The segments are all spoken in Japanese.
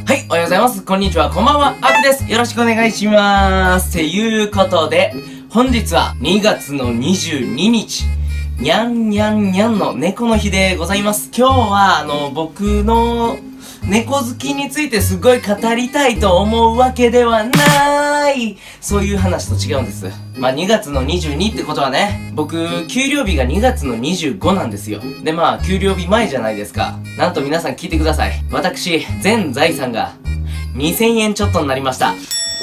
はい、おはようございます。こんにちは、こんばんは、アクです。よろしくお願いしまーす。ていうことで、本日は2月の22日、にゃんにゃんにゃんの猫の日でございます。今日は、僕の猫好きについてすごい語りたいと思うわけではない。そういう話と違うんです。まあ、2月の22ってことはね、僕、給料日が2月の25なんですよ。で、まあ、給料日前じゃないですか。なんと皆さん聞いてください。私、全財産が2000円ちょっとになりました。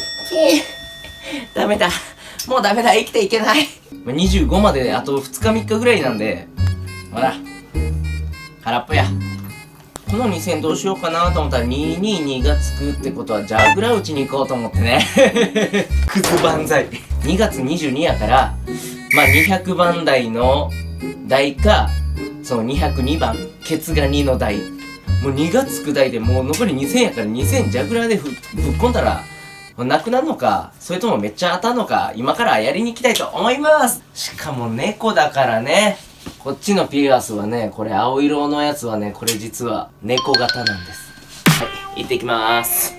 ダメだ。もうダメだ。生きていけない。25まであと2日3日ぐらいなんで、ほら、空っぽや。この2000どうしようかなと思ったら222がつくってことはジャグラ打ちに行こうと思ってね。クズ万歳。2月22やから、まあ200番台の台か、その202番、ケツが2の台。もう2がつく台でもう残り2000やから2000ジャグラでぶっ込んだら、なくなるのか、それともめっちゃ当たるのか、今からやりに行きたいと思います。しかも猫だからね。こっちのピアスはね、これ青色のやつはね、これ実は猫型なんです。はい、行ってきまーす。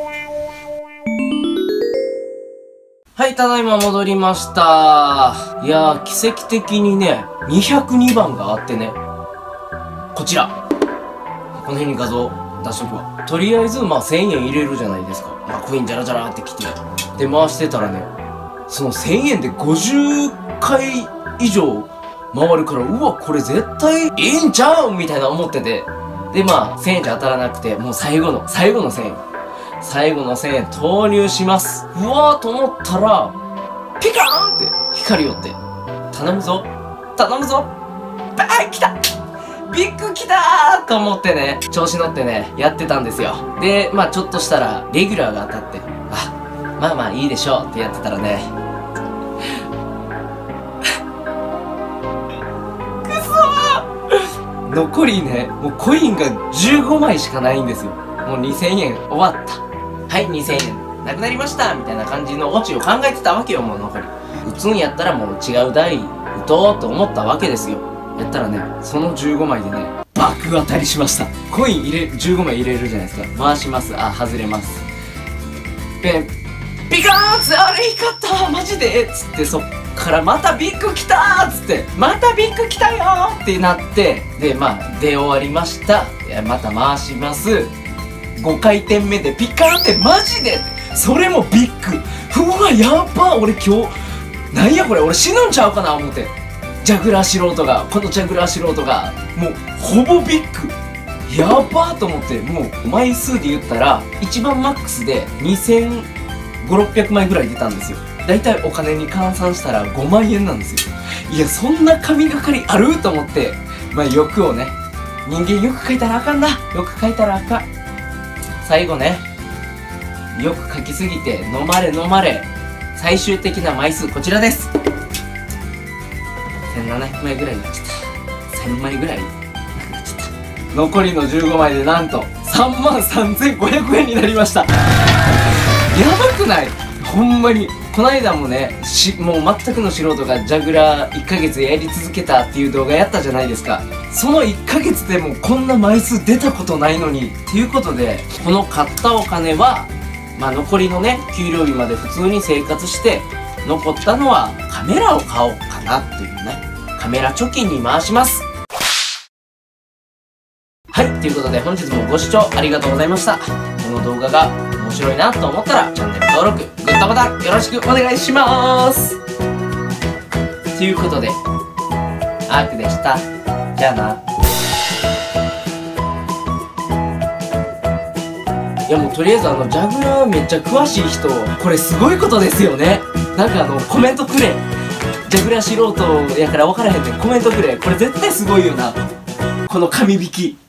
はい、ただいま戻りました。いやー、奇跡的にね、202番があってね、こちら。この辺に画像出しとくわ。とりあえず、まあ1000円入れるじゃないですか。まあコインジャラジャラってきて。で、回してたらね、その1000円で50回以上、回るから、うわ、これ絶対いいんちゃうみたいな思ってて。で、まあ、1000円じゃ当たらなくて、もう最後の1000円。最後の1000円投入します。うわーと思ったら、ピカーンって光よって。頼むぞ。頼むぞ。バーン来たビッグ来たーと思ってね、調子乗ってね、やってたんですよ。で、まあちょっとしたら、レギュラーが当たって、あ、まあまあいいでしょうってやってたらね、残りね、もうコインが15枚しかないんですよ。もう2000円終わった。はい、2000円なくなりましたみたいな感じのオチを考えてたわけよ、もう残り。打つんやったらもう違う台打とうと思ったわけですよ。やったらね、その15枚でね、爆当たりしました。コイン15枚入れるじゃないですか。回します。あ、外れます。ペン、ピカーンつって、あれ光ったマジでつって、そっからまたビッグ来たーっつって、またビッグ来たよーってなって、で、まあ、出終わりました。また回します。5回転目でピカーンってマジでそれもビッグ。うわ、やっば俺今日、なんやこれ俺死ぬんちゃうかな思って。ジャグラー素人が、このジャグラー素人が、もう、ほぼビッグ。やばーと思って、もう、枚数で言ったら、一番マックスで2500、600枚ぐらい出たんですよ。だいたいお金に換算したら5万円なんですよ。いや、そんな神がかりあると思って、まあ欲をね、人間よく書いたらあかんな。よく書いたらあかん。最後ね、よく書きすぎて、飲まれ飲まれ、最終的な枚数こちらです。1700枚ぐらいになっちゃった。1000枚ぐらいになっちゃった。残りの15枚でなんと、33,500円になりました。やばくない？ほんまに。この間もね、もう全くの素人がジャグラー1ヶ月やり続けたっていう動画やったじゃないですか。その1ヶ月でもこんな枚数出たことないのに。っていうことで、この買ったお金は、まあ残りのね、給料日まで普通に生活して、残ったのはカメラを買おうかなっていうね。カメラ貯金に回します。はい、ということで本日もご視聴ありがとうございました。この動画が面白いなと思ったらチャンネル登録、グッドボタンよろしくお願いします。ということで、アークでした。じゃあな。いやもうとりあえずジャグラーめっちゃ詳しい人、これすごいことですよね。なんかコメントくれ。ジャグラー素人やから分からへんねん。コメントくれ。これ絶対すごいよな。この紙引き。